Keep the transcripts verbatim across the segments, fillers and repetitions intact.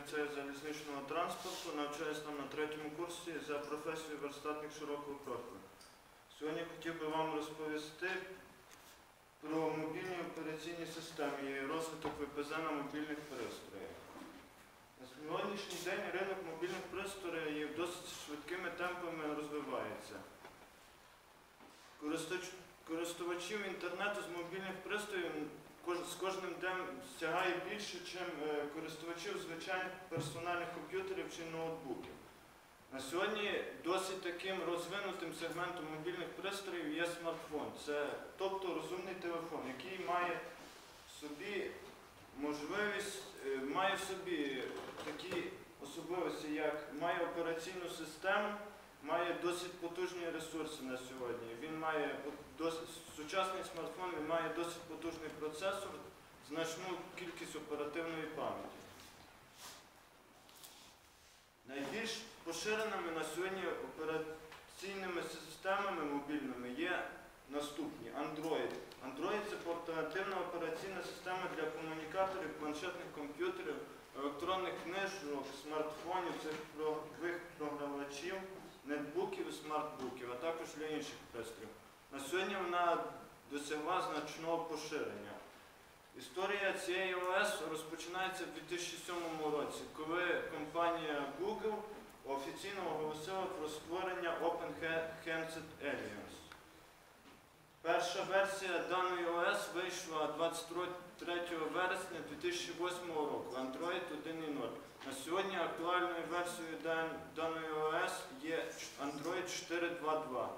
ліцею залізничного транспорту, навчаюсь там на третьому курсі за професією верстатник широкого профілю. Сьогодні хотів би вам розповісти про мобільні операційні системи і розвиток ве пе зет на мобільних пристроях. На сьогоднішній день ринок мобільних пристроїв досить швидкими темпами розвивається. Користувачів інтернету з мобільних пристроїв з кожним днем сягає більше, ніж користувачів звичайних персональних комп'ютерів чи ноутбуків. На сьогодні досить таким розвинутим сегментом мобільних пристроїв є смартфон. Це, тобто розумний телефон, який має в собі можливість, має в собі такі особливості, як має операційну систему, має досить потужні ресурси на сьогодні. Він має досить, сучасний смартфон він має досить потужний процесор, значну кількість оперативної пам'яті. Найбільш поширеними на сьогодні операційними системами мобільними є наступні. Android. Android – це портативна операційна система для комунікаторів, планшетних комп'ютерів, електронних книжок, смартфонів, цифрових програвачів, нетбуків і смартбуків, а також для інших пристроїв. На сьогодні вона досягла значного поширення. Історія цієї о ес розпочинається в дві тисячі сьомому році, коли компанія Google офіційно оголосила про створення Open Handset Alliance. Перша версія даної о ес вийшла двадцять третього вересня дві тисячі восьмого року, Android один крапка нуль. На сьогодні актуальною версією даної о ес є Android чотири крапка два крапка два.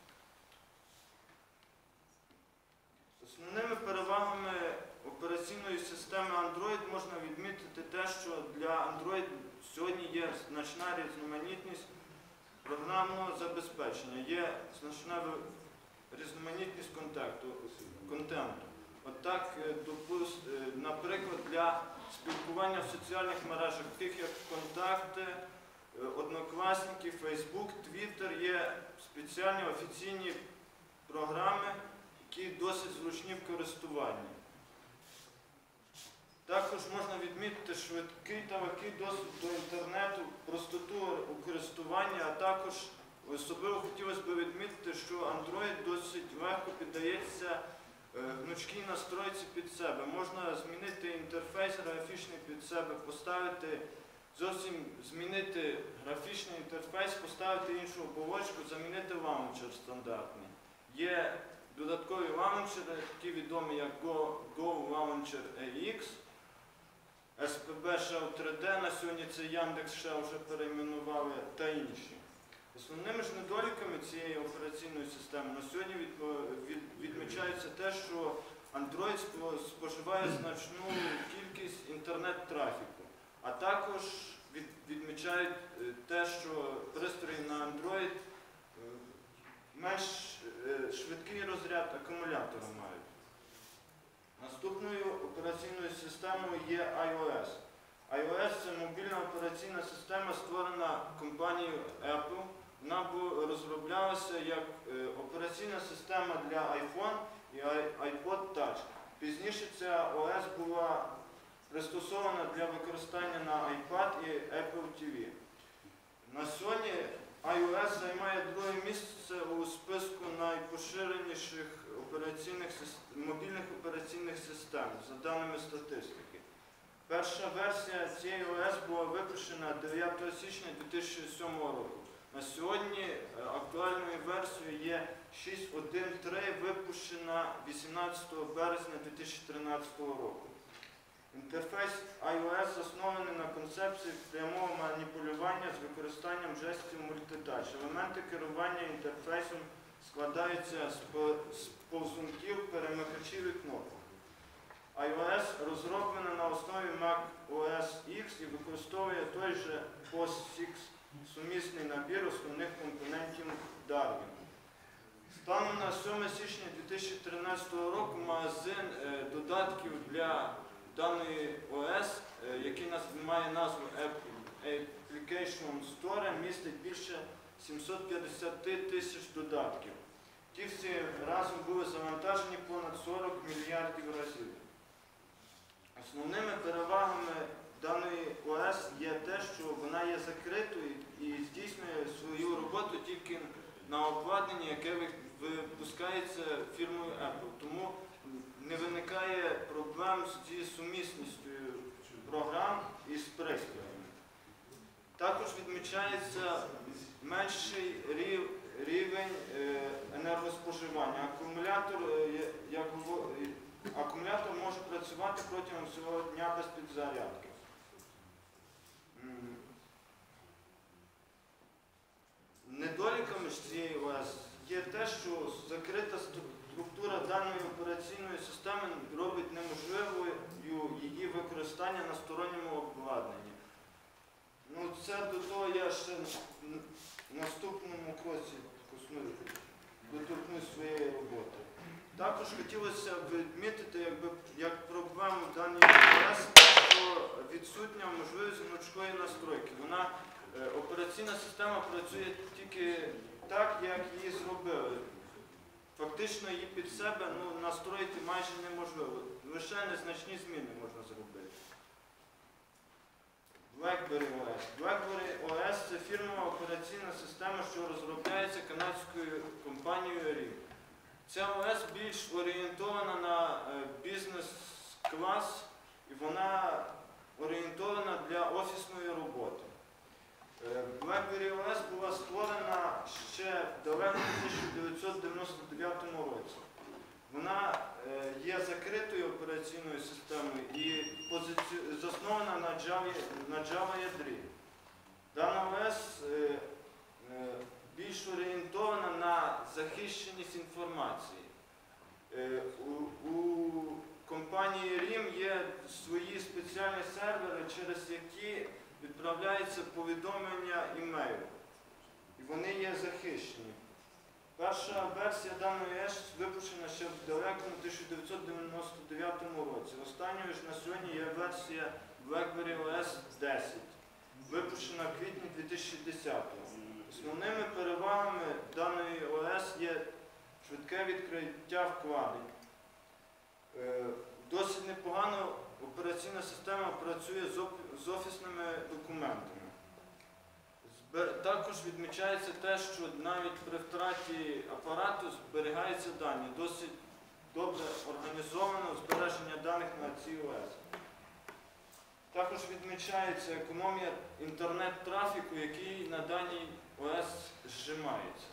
Основними перевагами операційної системи Android можна відмітити те, що для Android сьогодні є значна різноманітність програмного забезпечення, є значна різноманітність контенту. От так, наприклад, для спілкування в соціальних мережах, таких як Контакти, Однокласники, Фейсбук, Твіттер, є спеціальні офіційні програми, які досить зручні в користуванні. Також можна відмітити швидкий та легкий доступ до інтернету, простоту у користуванні, а також особливо хотілося б відмітити, що Android досить легко піддається гнучкій настройці під себе. Можна змінити інтерфейс графічний під себе, поставити, зовсім змінити графічний інтерфейс, поставити іншу оболочку, замінити лаунчер стандартний. Є додаткові лаунчери, такі відомі як Go Launcher ей ікс, ес пі бі Shell три де, на сьогодні це Яндекс Shell вже перейменували, та інші. Основними ж недоліками цієї операційної системи на сьогодні від, від, відмічається те, що Android споживає значну кількість інтернет-трафіку, а також від, відмічають те, що пристрої на Android менш швидкий розряд акумулятора мають. Наступною операційною системою є ай о ес. ай о ес – це мобільна операційна система, створена компанією Apple. Вона розроблялася як операційна система для iPhone і iPod Touch. Пізніше ця о ес була пристосована для використання на iPad і Apple ті ві. На сьогодні ай о ес займає друге місце у списку найпоширеніших операційних, мобільних операційних систем, за даними статистики. Перша версія цієї о ес була випущена дев'ятого січня дві тисячі сьомого року. На сьогодні актуальною версією є шість точка один точка три, випущена вісімнадцятого березня дві тисячі тринадцятого року. Інтерфейс ай о ес заснований на концепції прямого маніпулювання з використанням жестів мультитач. Елементи керування інтерфейсом складаються з повзунків, перемикачів і кнопок. ай о ес розроблена на основі Mac о ес ікс і використовує той же POSIX, сумісний набір основних компонентів Darwin. Станом на сьоме січня дві тисячі тринадцятого року магазин додатків для даної о ес, який має назву Application Store, містить більше сімсот п'ятдесят тисяч додатків. Ті всі разом були завантажені понад сорок мільярдів разів. Основними перевагами даної о ес є закритою і здійснює свою роботу тільки на обладнанні, яке випускається фірмою Apple. Тому не виникає проблем зі сумісністю програм із пристроями. Також відмічається менший рівень енергоспоживання. Акумулятор, як Акумулятор може працювати протягом всього дня без підзарядки. Недоліками ж цієї ОС є те, що закрита структура даної операційної системи робить неможливою її використання на сторонньому обладнанні. Ну, це до того я ще в наступному кроці доторкнусь своєї роботи. Також хотілося б відмітити, якби, як проблему даної ОС, що відсутня можливість гнучкої настройки. Вона, е, операційна система працює тільки так, як її зробили. Фактично її під себе ну, настроїти майже неможливо. Лише незначні зміни можна зробити. BlackBerry о ес. BlackBerry о ес – це фірмова операційна система, що розробляється канадською компанією рім. Ця о ес більш орієнтована на бізнес-клас і вона орієнтована для офісної роботи. BlackBerry о ес була створена ще в далекому тисяча дев'ятсот дев'яносто дев'ятому році. Вона є закритою операційною системою і заснована на Java, на Java ядрі. Дана о ес більш орієнтована на захищеність інформації. У, у компанії рім є свої спеціальні сервери, через які відправляються повідомлення імейлу. І вони є захищені. Перша версія даної о ес випущена ще в далекому тисяча дев'ятсот дев'яносто дев'ятому році. Останньою ж на сьогодні є версія BlackBerry о ес десять, випущена в квітні дві тисячі десятого. Основними перевагами даної о ес є швидке відкриття вкладень. Досить непогано операційна система працює з офісними документами. Також відмічається те, що навіть при втраті апарату зберігаються дані. Досить добре організовано збереження даних на цій о ес. Також відмічається економія інтернет-трафіку, який на даній о ес зжимається.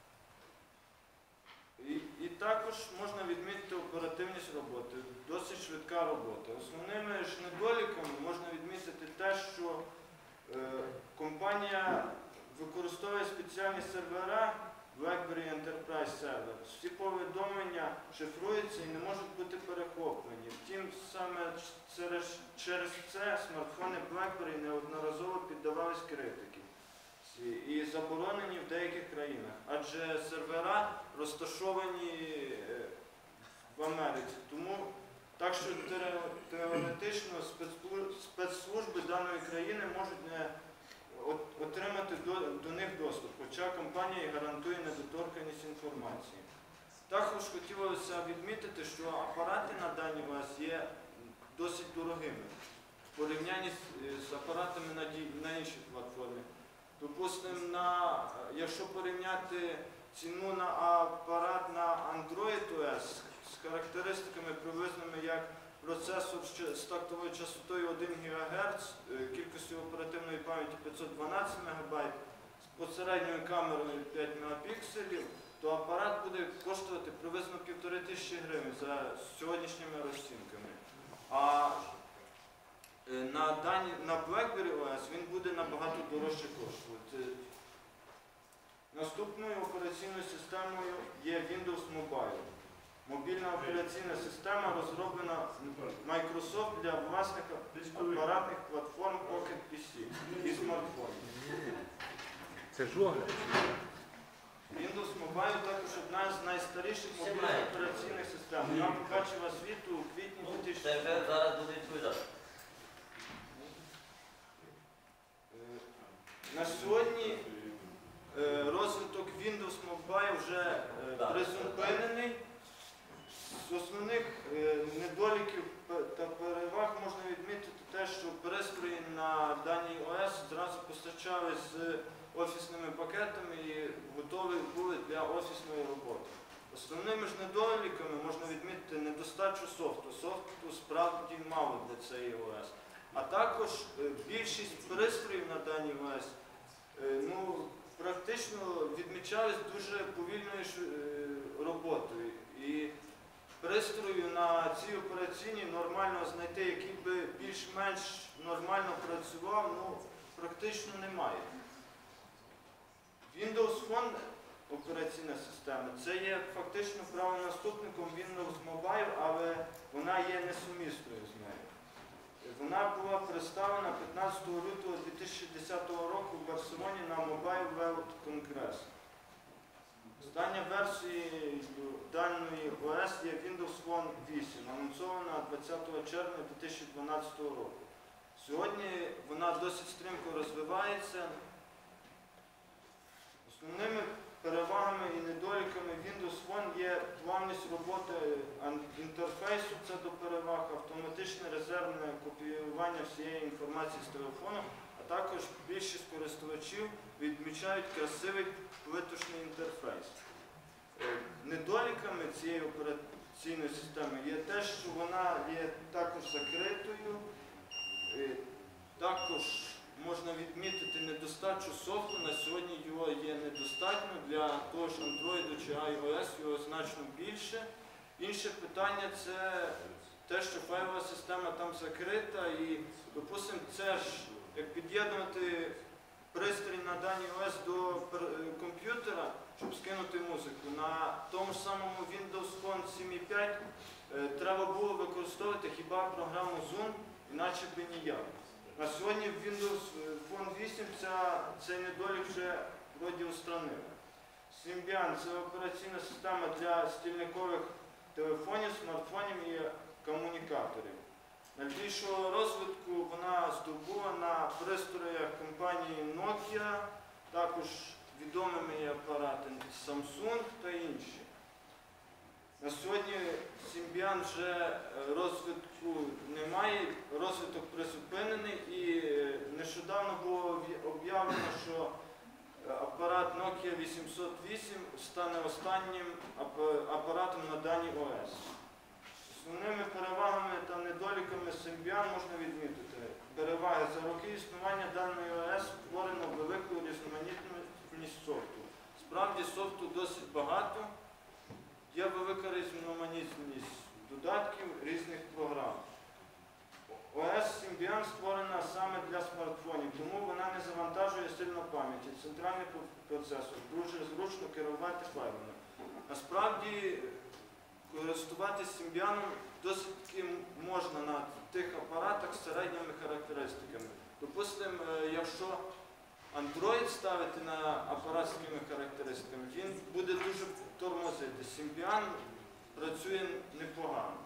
І, і також можна відмітити оперативність роботи, досить швидка робота. Основними ж недоліками можна відмітити те, що е, компанія використовує спеціальні сервера BlackBerry Enterprise Server. Всі повідомлення шифруються і не можуть бути перехоплені. Втім, саме через, через це смартфони BlackBerry неодноразово піддавались критики і заборонені в деяких країнах, адже сервера розташовані в Америці. Тому так що теоретично спецслужби даної країни можуть не отримати до, до них доступ, хоча компанія гарантує недоторканність інформації. Також хотілося відмітити, що апарати на даній о ес є досить дорогими в порівнянні з, з апаратами на, на інших платформах. Допустимо, на, якщо порівняти ціну на апарат на Android о ес з характеристиками приблизними як процесор з тактовою частотою один гігагерц, кількістю оперативної пам'яті п'ятсот дванадцять мегабайт, з посередньою камерою п'ять мегапікселів, то апарат буде коштувати приблизно півтори тисячі гривень за сьогоднішніми розцінками. А на, дані, на BlackBerry о ес він буде набагато дорожче коштувати. Наступною операційною системою є Windows Mobile. Мобільна операційна система розроблена Microsoft для власних апаратних платформ Pocket пі сі і смартфонів. Це ж огляд. Windows Mobile також одна з найстаріших мобільних операційних систем. Вона побачила світу у квітні дві тисячі. Це вже зараз буде відповідати. На сьогодні розвиток Windows Mobile вже призупинений. З основних недоліків та переваг можна відмітити те, що пристрої на даній о ес зразу постачались з офісними пакетами і готові були для офісної роботи. Основними ж недоліками можна відмітити недостачу софту. Софту справді мало для цієї о ес. А також е, більшість пристроїв на даній о ес е, ну, практично відмічались дуже повільною ж, е, роботою. І пристрою на цій операційній нормально знайти, який би більш-менш нормально працював, ну, практично немає. Windows Phone операційна система, це є фактично правонаступником Windows Mobile, але вона є несумісною з нею. Вона була представлена п'ятнадцятого лютого дві тисячі десятого року в Барселоні на Mobile World Congress. Остання версія даної о ес є Windows Phone вісім, анонсована двадцятого червня дві тисячі дванадцятого року. Сьогодні вона досить стрімко розвивається. Основними перевагами і недоліками Windows Phone є плавність роботи інтерфейсу, це до переваг, автоматичне резервне копіювання всієї інформації з телефону, а також більшість користувачів відмічають красивий плиточний інтерфейс. Недоліками цієї операційної системи є те, що вона є також закритою, також можна відмітити недостачу софту, на сьогодні його є недостатньо, для того ж Android чи iOS його значно більше. Інше питання – це те, що файлова система там закрита і, допустимо, це ж, як під'єднувати пристрій на даній о ес до комп'ютера, щоб скинути музику, на тому ж самому Windows Phone сім і п'ять е, треба було використовувати хіба програму Zoom, іначе би ніяк. На сьогодні в Windows Phone вісім ця, цей недолік вже вроді устранили. Symbian – це операційна система для стільникових телефонів, смартфонів і комунікаторів. Найбільшого розвитку вона здобула на пристроях компанії Nokia, також відомими є апарати Samsung та інші. На сьогодні Symbian вже розвитку немає, розвиток призупинений і нещодавно було об'явлено, що апарат Nokia вісімсот вісім стане останнім апаратом на даній о ес. Основними перевагами та недоліками Symbian можна відмітити. Переваги. За роки існування даної о ес створено велику різноманітність софту. Справді софту досить багато. Є велика різноманітність додатків різних програм. о ес Symbian створена саме для смартфонів, тому вона не завантажує сильно пам'яті. Центральний процесор дуже зручно керувати файлами. Насправді, користуватися Symbian досить таки можна на тих апаратах з середніми характеристиками. Допустимо, якщо Android ставити на апарат з такими характеристиками, він буде дуже тормозити. Symbian працює непогано.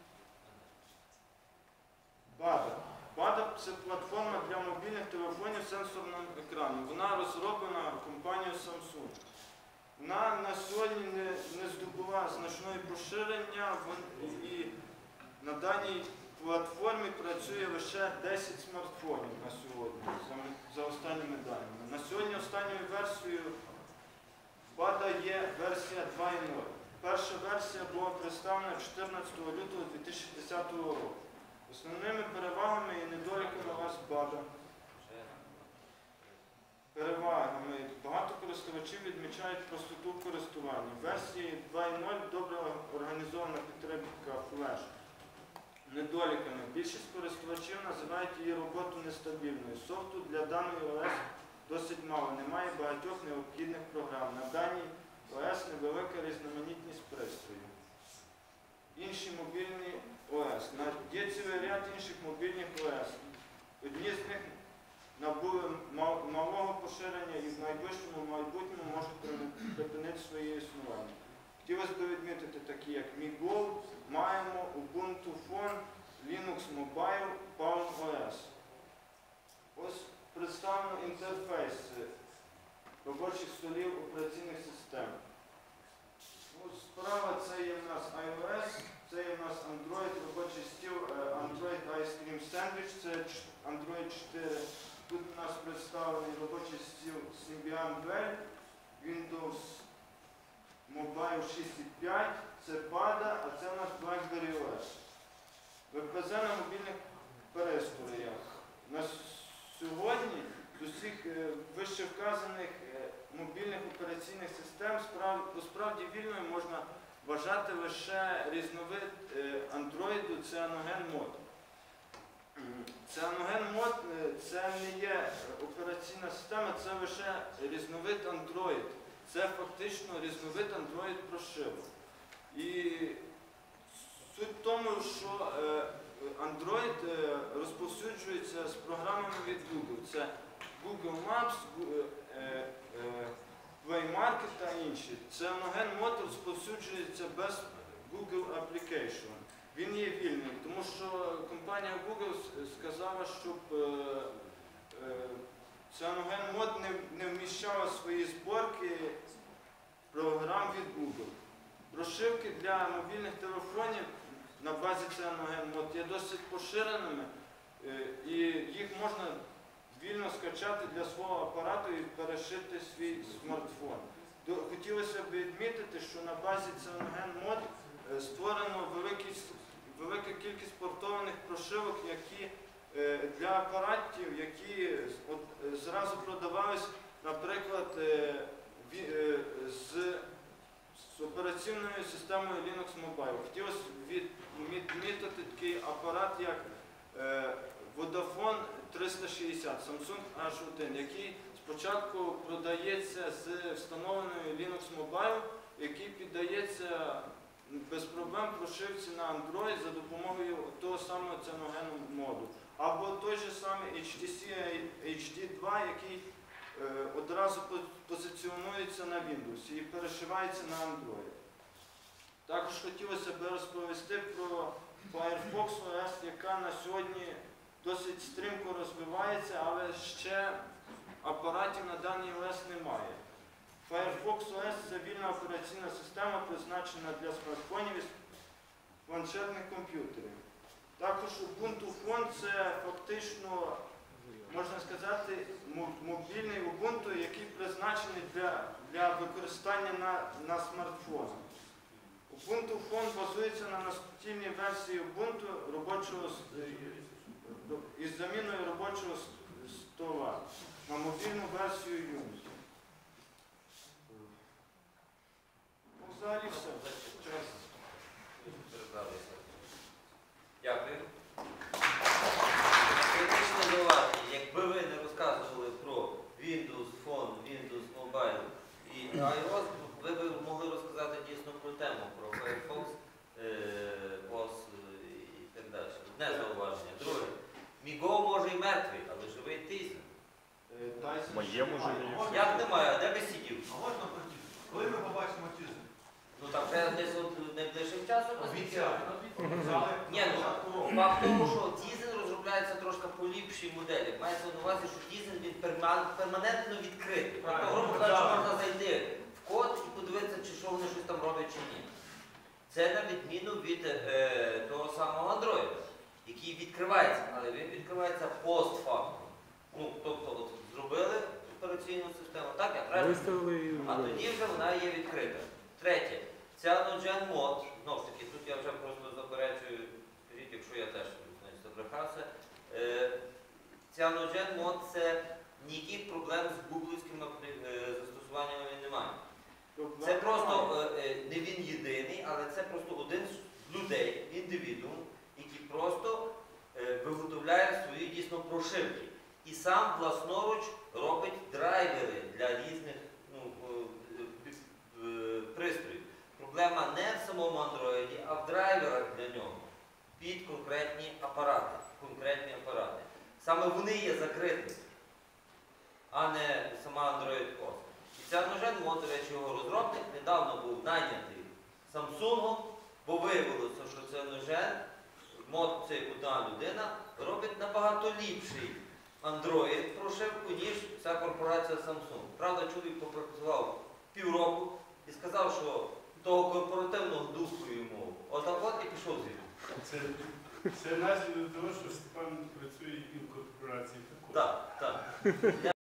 бада. бада – це платформа для мобільних телефонів з сенсорним екраном. Вона розроблена компанією Samsung. Вона на сьогодні не, не здобула значної поширення і на даній платформі працює лише десять смартфонів на сьогодні, за, за останніми даними. На сьогодні останньою версією бада є версія два і нуль. Перша версія була представлена чотирнадцятого лютого дві тисячі десятого року. Основними перевагами і недоліками у вас бада. Перевагами. Багато користувачів відмічають простоту користування. В версії два і нуль добре організована підтримка флеш. Недоліками. Більшість користувачів називають її роботу нестабільною. Софту для даної о ес досить мало. Немає багатьох необхідних програм. На даній о ес невелика різноманітність пристроїв. Інші мобільні о ес. Є цілий ряд інших мобільних о ес. Одні з них набули малого поширення і в найближчому майбутньому можуть припинити своє існування. Хотілося б відмітити такі, як MiGo, маємо Ubuntu Phone, Linux Mobile, Palm о ес. Ось представлено інтерфейс робочих столів операційних систем. Ось справа це є в нас iOS, це є в нас Android, робочий стіл Android Ice Cream Sandwich, це Android чотири. Тут у нас представлено представлений робочий стіл Symbian Bell, Windows Mobile шість і п'ять, це пада, а це у нас BlackBerry о ес. ве пе зет на мобільних пристроях. На сьогодні з усіх е, вище вказаних е, мобільних операційних систем справ, справді вільною можна вважати лише різновид е, Android, це Cyanogen Mod. Cyanogen Mod е, це не є операційна система, це лише різновид Android. Це фактично різновид Android прошивок. І суть в тому, що е, Android е, розповсюджується з програмами від Google. Це Google Maps, Google, е, е, Play Market та інші. Cyanogen Mod розповсюджується без Google Application. Він є вільний, тому що компанія Google сказала, щоб е, е, Cyanogen Mod не, не вміщала свої зборки програм від Google. Прошивки для мобільних телефонів на базі Cyanogen Mod є досить поширеними, е, і їх можна вільно скачати для свого апарату і перешити свій смартфон. До, хотілося б відмітити, що на базі Cyanogen Mod е, створено великість, велика кількість портованих прошивок, які е, для апаратів, які от, е, зразу продавались, наприклад, е, ві, е, з, з операційною системою Linux Mobile. Хотілося б від, відмітити такий апарат, як е, Vodafone триста шістдесят, Samsung ейч один, який спочатку продається з встановленою Linux Mobile, який піддається без проблем прошивці на Android за допомогою того самого Cyanogen моду. Або той же самий ейч ті сі ейч ді два, який е, одразу позиціонується на Windows і перешивається на Android. Також хотілося б розповісти про Firefox о ес, яка на сьогодні досить стрімко розвивається, але ще апаратів на даній о ес немає. Firefox о ес – це вільна операційна система, призначена для смартфонів і планшетних комп'ютерів. Також Ubuntu Phone – це фактично, можна сказати, мобільний Ubuntu, який призначений для, для використання на, на смартфонах. Ubuntu Phone базується на настільній версії Ubuntu робочого, із заміною робочого стола на мобільну версію Unity. Ну, взагалі все. Дякую. Критичне зауваження. Якби ви не розказували про Windows Phone, Windows Mobile і iOS, ви б могли розказати дійсно про тему, про Firefox, о ес і так далі. Одне зауваження. Друге. Міго може і мертвий, але живий Тайсон. Моєму живі. Як немає, а де би сидів? А можна пройти? Коли ми побачимо тиждень? Ну там треба десь от найближчим часом. Обіцяли. Ні, ну факт тому, що Tizen розробляється трошки по ліпшій моделі. Мається на увазі, що Tizen він перман- перманентно відкритий. Тобто, грубо кажучи, можна зайти в код і подивитися, чи що вони щось там роблять, чи ні. Це на відміну від е, того самого Android, який відкривається, але він відкривається постфактум. Ну, тобто, от зробили операційну систему, так, я правильно? Виставили і А тоді вже вона є відкрита. Третє. Cyanogen Mod, знову ж таки, тут я вже просто заперечую, скажіть, якщо я теж значить, забрехався. Е, Cyanogen Mod – це ніяких проблем з гуглівськими е, застосуваннями немає. Це просто, е, не він єдиний, але це просто один з людей, індивідуум, який просто е, виготовляє свої дійсно прошивки. І сам власноруч робить драйвери для різних ну, пристроїв. Проблема не в самому андроїді, а в драйверах для нього під конкретні апарати. Конкретні апарати. Саме вони є закриті, а не сама Android о ес. І Cyanogen Mod, до речі, його розробник недавно був найнятий Samsung, бо виявилося, що Cyanogen Mod, це одна людина, робить набагато ліпший Android прошивку, ніж ця корпорація Samsung. Правда, чоловік попрацював півроку і сказав, що того корпоративного духу йому отак от і пішов звідти. Це, це наслідок того, що Степан працює і в корпорації також. Так, так. Я